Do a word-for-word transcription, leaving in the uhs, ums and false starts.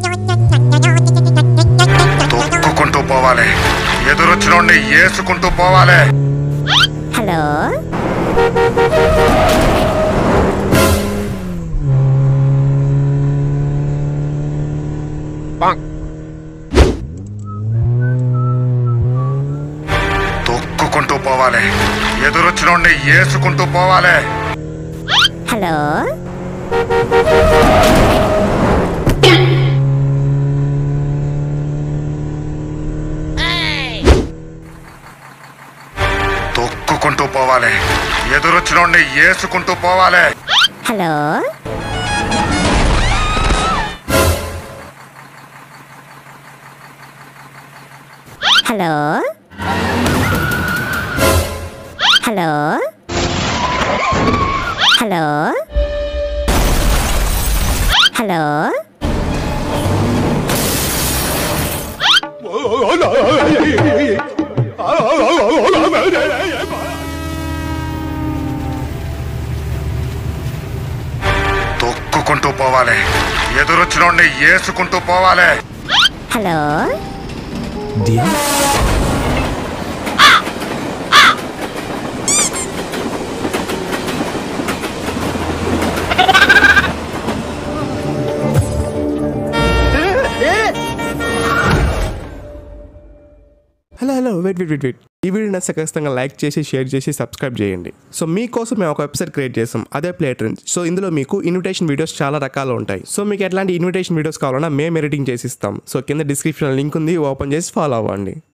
తొక్కుకుంటూ పోవాలి, ఎదురొచ్చినోడిని ఏసుకుంటూ పోవాలి. హలో తొక్కుకుంటూ పోవాలి, ఎదురొచ్చినోడిని ఏసుకుంటూ పోవాలి. హలో తొక్కుకుంటూ పోవాలి, ఎదురొచ్చినోడిని ఏసుకుంటూ పోవాలి. Hello hello hello hello hello తొక్కుకుంటూ పోవాలి, ఎదురొచ్చినోడిని ఏసుకుంటూ పోవాలి. Hello hello hello wait wait wait wait ఈ వీడియో నచ్చితే ఖచ్చితంగా లైక్ చేసి షేర్ చేసి సబ్స్క్రైబ్ చేయండి. సో మీకోసం మేము ఒక వెబ్సైట్ క్రియేట్ చేస్తాం, అదే ప్లే ట్రెండ్స్. సో ఇందులో మీకు ఇన్విటేషన్ వీడియోస్ చాలా రకాలు ఉంటాయి. సో మీకు ఎట్లాంటి ఇన్విటేషన్ వీడియోస్ కావాలన్నా మేము ఎడిటింగ్ చేసి ఇస్తాం. సో కింద డిస్క్రిప్షన్ లింక్ ఉంది, ఓపెన్ చేసి ఫాలో అవ్వండి.